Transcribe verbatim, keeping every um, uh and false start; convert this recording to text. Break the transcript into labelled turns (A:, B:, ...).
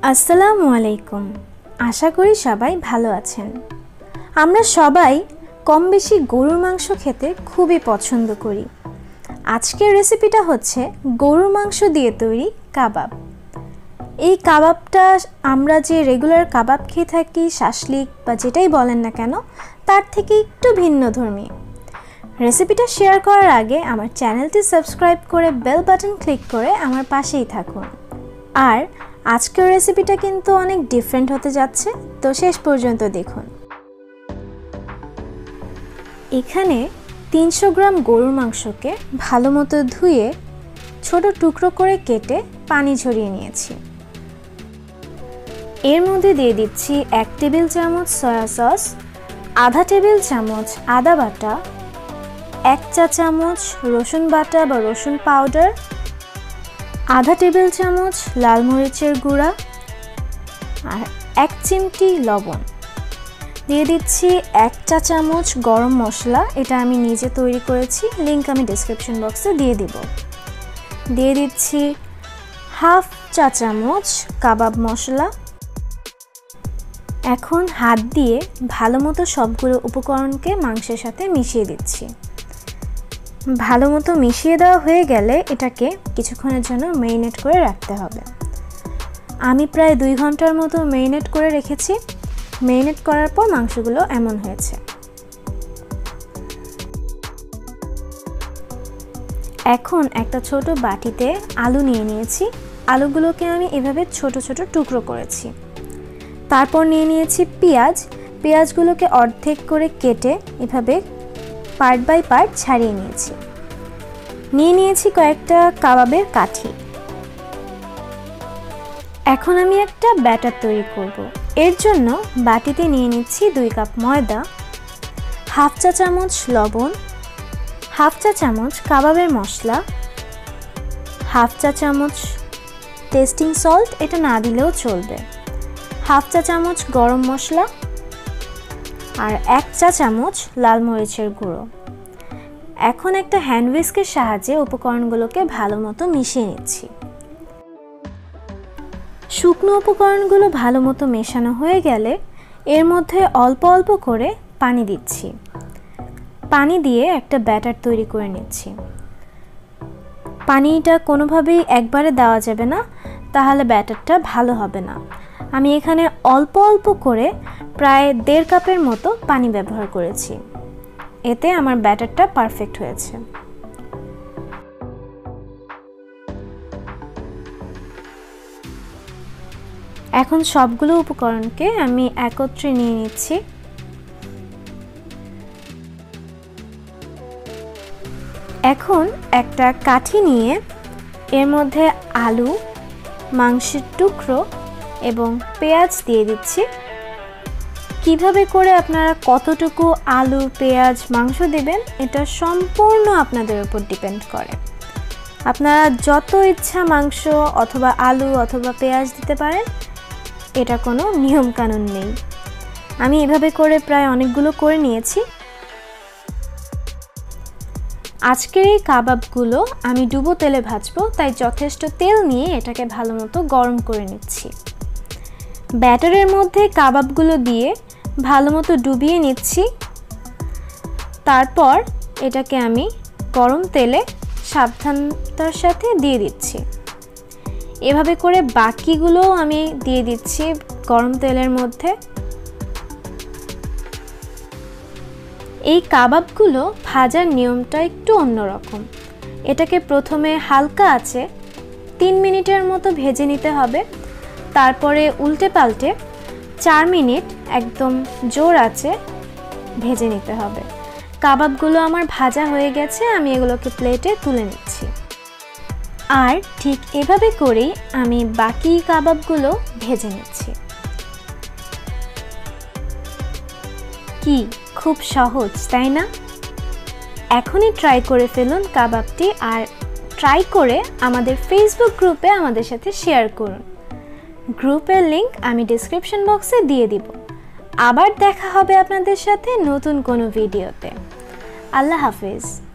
A: আসসালামু আলাইকুম। আশা করি সবাই ভালো আছেন। আমরা সবাই কম বেশি গরুর মাংস খেতে খুবই পছন্দ করি। আজকের রেসিপিটা হচ্ছে গরুর মাংস দিয়ে তৈরি কাবাব। এই কাবাবটা আমরা যে রেগুলার কাবাব খেয়ে থাকি, শাসলিক বা যেটাই বলেন না কেন, তার থেকে একটু ভিন্নধর্মী। রেসিপিটা শেয়ার করার আগে আমার চ্যানেলটি সাবস্ক্রাইব করে বেল বাটন ক্লিক করে আমার পাশেই থাকুন। আর আজকের রেসিপিটা কিন্তু অনেক ডিফারেন্ট হতে যাচ্ছে, তো শেষ পর্যন্ত দেখুন। এখানে তিনশো গ্রাম গরুর মাংসকে ভালো মতো ধুয়ে ছোট টুকরো করে কেটে পানি ঝরিয়ে নিয়েছি। এর মধ্যে দিয়ে দিচ্ছি এক টেবিল চামচ সয়া সস, আধা টেবিল চামচ আদা বাটা, এক চা চামচ রসুন বাটা বা রসুন পাউডার, আধা টেবিল চামচ লাল মরিচের গুঁড়া আর এক চিমটি লবণ। দিয়ে দিচ্ছি এক চা চামচ গরম মশলা, এটা আমি নিজে তৈরি করেছি, লিংক আমি ডেসক্রিপশন বক্সে দিয়ে দিব। দিয়ে দিচ্ছি হাফ চা চামচ কাবাব মশলা। এখন হাত দিয়ে ভালো মতো সবগুলো উপকরণকে মাংসের সাথে মিশিয়ে দিচ্ছি। ভালো মতো মিশিয়ে দেওয়া হয়ে গেলে এটাকে কিছুক্ষণের জন্য ম্যারিনেট করে রাখতে হবে। আমি প্রায় দুই ঘন্টার মতো ম্যারিনেট করে রেখেছি। ম্যারিনেট করার পর মাংসগুলো এমন হয়েছে। এখন একটা ছোট বাটিতে আলু নিয়ে নিয়েছি। আলুগুলোকে আমি এভাবে ছোট ছোট টুকরো করেছি। তারপর নিয়ে নিয়েছি পেঁয়াজ। পেঁয়াজগুলোকে অর্ধেক করে কেটে এভাবে পার্ট বাই পার্ট ছাড়িয়ে নিয়েছি। নিয়ে নিয়েছি কয়েকটা কাবাবের কাঠি। এখন আমি একটা ব্যাটার তৈরি করব। এর জন্য বাটিতে নিয়ে নিচ্ছি দুই কাপ ময়দা, হাফ চা চামচ লবণ, হাফ চা চামচ কাবাবের মশলা, হাফ চা চামচ টেস্টিং সল্ট, এটা না দিলেও চলবে, হাফ চা চামচ গরম মশলা আর এক চা চামচ লাল মরিচের গুঁড়ো। এখন একটা হ্যান্ড হুইস্কের সাহায্যে উপকরণগুলোকে ভালো মতো মিশিয়ে নিচ্ছি। শুকনো উপকরণগুলো ভালো মতো মেশানো হয়ে গেলে এর মধ্যে অল্প অল্প করে পানি দিচ্ছি। পানি দিয়ে একটা ব্যাটার তৈরি করে নিচ্ছি। পানিটা কোনোভাবেই একবারে দেওয়া যাবে না, তাহলে ব্যাটারটা ভালো হবে না। আমি এখানে অল্প অল্প করে প্রায় দেড় কাপের মতো পানি ব্যবহার করেছি। এতে আমার ব্যাটারটা পারফেক্ট হয়েছে। এখন সবগুলো উপকরণকে আমি একত্রে নিয়ে নিচ্ছি। এখন একটা কাঠি নিয়ে এর মধ্যে আলু, মাংসের টুকরো এবং পেঁয়াজ দিয়ে দিচ্ছি। কিভাবে করে আপনারা কতটুকু আলু, পেঁয়াজ, মাংস দেবেন এটা সম্পূর্ণ আপনাদের উপর ডিপেন্ড করে। আপনারা যত ইচ্ছা মাংস অথবা আলু অথবা পেঁয়াজ দিতে পারেন, এটা কোনো নিয়ম কানুন নেই। আমি এভাবে করে প্রায় অনেকগুলো করে নিয়েছি। আজকের এই কাবাবগুলো আমি ডুবো তেলে ভাজবো, তাই যথেষ্ট তেল নিয়ে এটাকে ভালো মতো গরম করে নিচ্ছি। ব্যাটারের মধ্যে কাবাবগুলো দিয়ে ভালো মতো ডুবিয়ে নিচ্ছি। তারপর এটাকে আমি গরম তেলে সাবধানতার সাথে দিয়ে দিচ্ছি। এভাবে করে বাকিগুলো আমি দিয়ে দিচ্ছি গরম তেলের মধ্যে। এই কাবাবগুলো ভাজার নিয়মটা একটু অন্যরকম। এটাকে প্রথমে হালকা আঁচে তিন মিনিটের মতো ভেজে নিতে হবে। তারপরে উল্টে পাল্টে চার মিনিট একদম জোর আঁচে ভেজে নিতে হবে। কাবাবগুলো আমার ভাজা হয়ে গেছে, আমি এগুলোকে প্লেটে তুলে নিচ্ছি। আর ঠিক এভাবে করেই আমি বাকি কাবাবগুলো ভেজে নিচ্ছি। কি খুব সহজ, তাই না? এখনই ট্রাই করে ফেলুন কাবাবটি, আর ট্রাই করে আমাদের ফেসবুক গ্রুপে আমাদের সাথে শেয়ার করুন। গ্রুপের লিংক আমি ডেসক্রিপশন বক্সে দিয়ে দিব। আবার দেখা হবে আপনাদের সাথে নতুন কোনো ভিডিওতে। আল্লাহ হাফেজ।